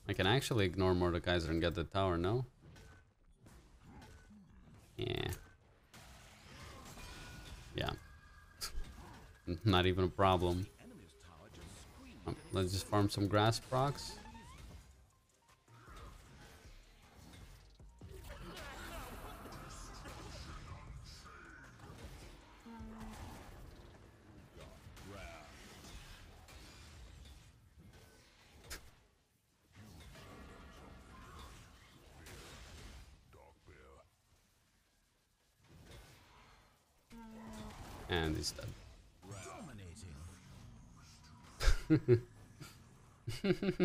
I can actually ignore Mordekaiser and get the tower, no? Yeah. Yeah. Not even a problem. Let's just farm some grass procs. And he's dead.